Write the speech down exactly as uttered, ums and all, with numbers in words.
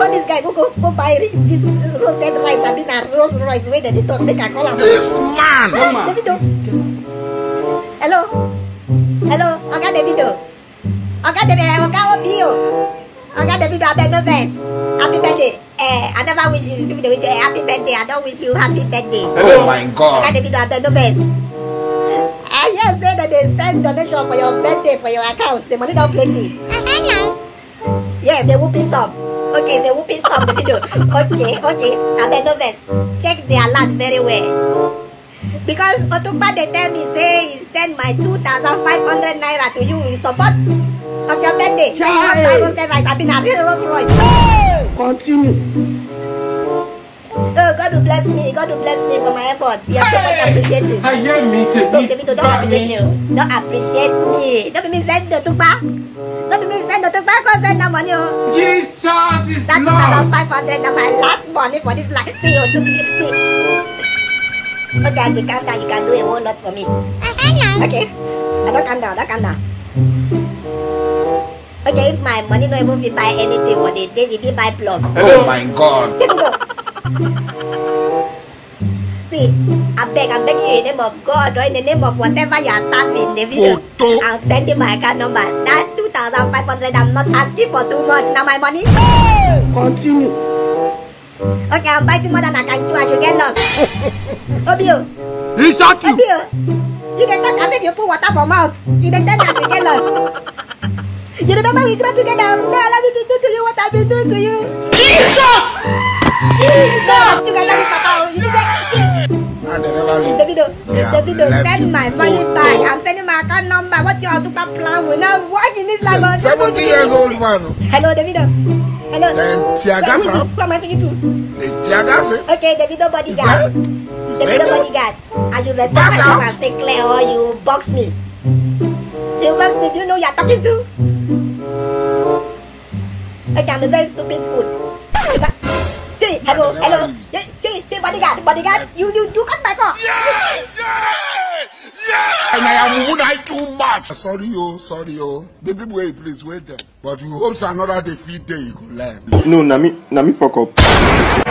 before this guy go go, go buy this roasted rice, I mean a Rolls Royce way that they talk make I call him. This man. Ah, Davido. Hello. Hello. Oga Davido. Oga Davido. Oga Obio. Oga Davido. I beg no vex. Happy birthday. Eh, I never wish you to wish you happy birthday. I don't wish you happy birthday. Oh my God. Oga Davido. I beg no vex. I hear say that they send donation for your birthday for your account. The money don't plenty. Yes, they whooping some. Okay, they whooping some. The video. Okay, okay. I beg no vex. Check the alert very well. Because Otumba they tell me say he send my two thousand five hundred naira to you in support of your birthday. Then you have my roasted rice. I've been a real Rolls Royce. Continue. Oh, God will bless me. God will bless me for my efforts. You're so much appreciated. I hear me to Don't, Davido, don't appreciate me. Don't appreciate me. Don't be me send the Otumba. Don't be me send the Otumba. Go send the money. Jesus is That two Lord. thousand five hundred is my last money for this life. See, you to be see. Okay, as you calm down, you can do a whole lot for me. Okay? I don't calm down, don't calm down. Okay, if my money don't even fit buy anything for the day, if you buy plug. Oh my God. See, I beg, I'm begging you in the name of God or in the name of whatever you are serving the video. Photo. I'm sending my account number. That two thousand five hundred, I'm not asking for too much. Now my money. Continue. Okay, I'm biting more than I can chew. I should get lost. Obio. He shot you. Obio. You can talk as if you put water for mouth. You can tell me I should get lost. You remember we grew together? Now allow me to do to you what I've been doing to you. Jesus! Jesus! Together with Papa. You did that. Davido, Davido, send my money back. I'm sending my account number. What you have to plan with now? What in this life? seventy years old man. Hello, Davido. Hello. Then Tiagas. Who am I speaking to? Tiagas. Okay, Davido bodyguard. Davido bodyguard. I should respect myself and stay clear or you box me. You box me, do you know you're talking to? Okay, I'm a very stupid fool. See, hello, hello. See, see, bodyguard, bodyguard. You, you, you cut my car. Yeah, yeah, yeah. And I am wounded too much. Sorry, oh, sorry, oh. The people wait, please wait there. But you hope another defeat day you could learn. No, na me, na me fuck up.